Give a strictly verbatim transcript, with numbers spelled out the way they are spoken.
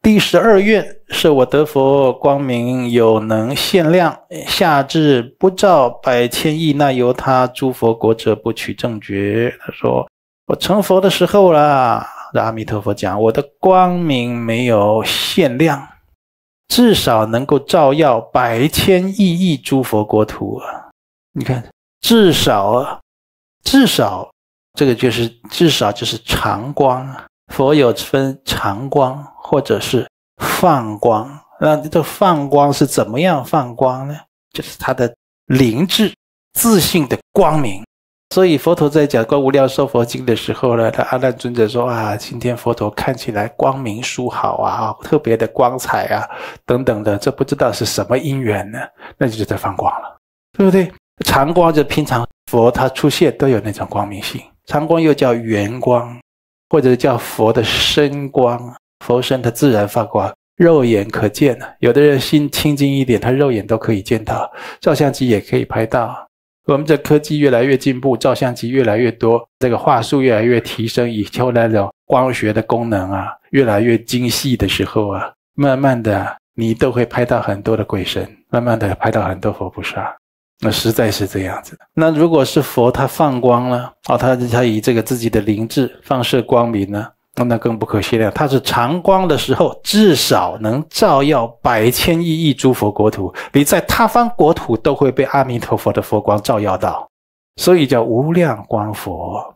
第十二愿，设我得佛，光明有能限量，下至不照百千亿那由他诸佛国者不取正觉。他说我成佛的时候啦，阿弥陀佛讲，我的光明没有限量，至少能够照耀百千亿亿诸佛国土啊！你看，至少啊，至少这个就是至少就是常光啊。佛有分常光或者是放光，那这放光是怎么样放光呢？就是它的灵智自信的光明。所以佛陀在讲《观无量寿佛经》的时候呢，他阿难尊者说啊，今天佛陀看起来光明殊好啊，特别的光彩啊，等等的，这不知道是什么因缘呢？那就是在放光了，对不对？常光就平常佛他出现都有那种光明性，常光又叫圆光，或者叫佛的身光，佛身它自然发光，肉眼可见的。有的人心清净一点，他肉眼都可以见到，照相机也可以拍到。我们这科技越来越进步，照相机越来越多，这个画素越来越提升，以后那种光学的功能啊越来越精细的时候啊，慢慢的你都会拍到很多的鬼神，慢慢的拍到很多佛菩萨。那实在是这样子的。那如果是佛他放光呢，哦，他他以这个自己的灵智放射光明呢，那更不可限量。他是常光的时候，至少能照耀百千亿亿诸佛国土，你在他方国土都会被阿弥陀佛的佛光照耀到，所以叫无量光佛。